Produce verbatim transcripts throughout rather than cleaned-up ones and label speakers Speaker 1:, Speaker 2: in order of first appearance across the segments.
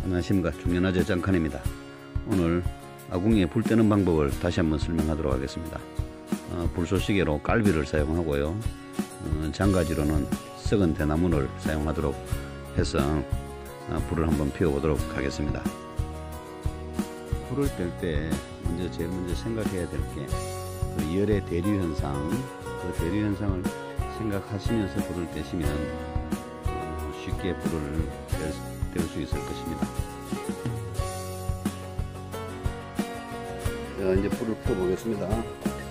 Speaker 1: 안녕하십니까, 중년아재 장칸입니다. 오늘 아궁이에 불 떼는 방법을 다시 한번 설명하도록 하겠습니다. 어, 불쏘시개로 갈비를 사용하고요, 어, 장가지로는 썩은 대나무를 사용하도록 해서 어, 불을 한번 피워보도록 하겠습니다. 불을 뗄 때 먼저 제일 먼저 생각해야 될 게 그 열의 대류 현상, 그 대류 현상을 생각하시면서 불을 떼시면 어, 쉽게 불을 뗄 수 있을 것입니다. 자, 이제 불을 펴 보겠습니다.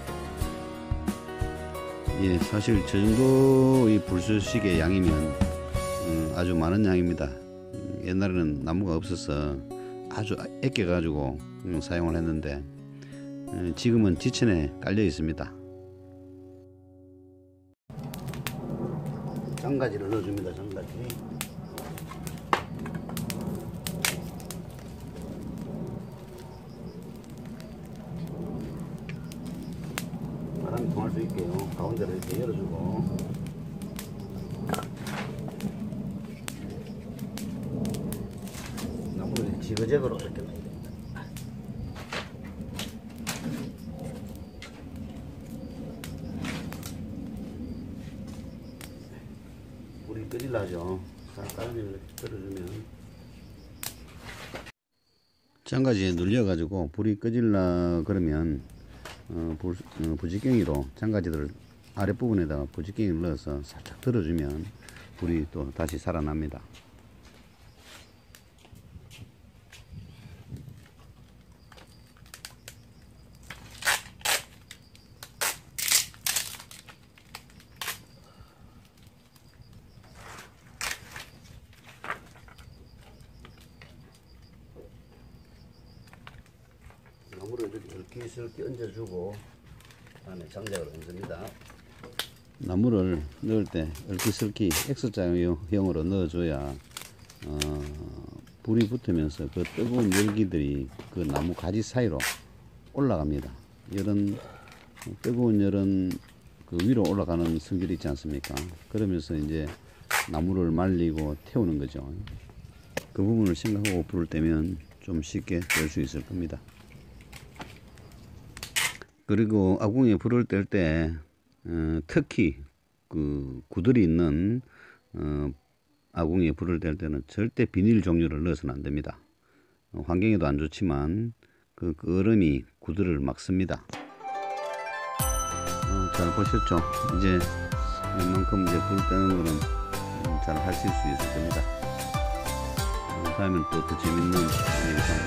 Speaker 1: 예, 사실 저 정도의 불쏘시개 양이면 음, 아주 많은 양입니다. 음, 옛날에는 나무가 없어서 아주 아껴 가지고 음, 사용을 했는데 음, 지금은 지천에 깔려 있습니다. 장가지를 넣어줍니다. 장가지. 바람이 통할 수 있게요. 가운데를 이렇게 열어주고, 나무를 지그재그로 이렇게 놔야 됩니다. 불이 끄질라죠. 가운데를 이렇게 들어주면 장가지에 눌려 가지고 불이 끄질라 그러면 어, 불, 어, 부직갱이로 장가지들 아랫부분에다가 부직갱이를 넣어서 살짝 들어주면 불이 또 다시 살아납니다. 나무를 이렇게 얽히스럽게 얹어주고 그다음에 장작을 얹습니다. 나무를 넣을 때 얽히스럽게 X자형으로 넣어줘야 어, 불이 붙으면서 그 뜨거운 열기들이 그 나무 가지 사이로 올라갑니다. 열은 뜨거운 열은 그 위로 올라가는 성질이 있지 않습니까? 그러면서 이제 나무를 말리고 태우는 거죠. 그 부분을 생각하고 불을 떼면 좀 쉽게 뗄 수 있을 겁니다. 그리고 아궁이에 불을 뗄 때 어, 특히 그 구들이 있는 어, 아궁이에 불을 뗄 때는 절대 비닐 종류를 넣어서는 안 됩니다. 어, 환경에도 안 좋지만 그, 그 얼음이 구들을 막습니다. 어, 잘 보셨죠? 이제 웬만큼 이제 불 떼는 거는 잘 하실 수 있을 겁니다. 어, 다음엔 또 더 재밌는 영상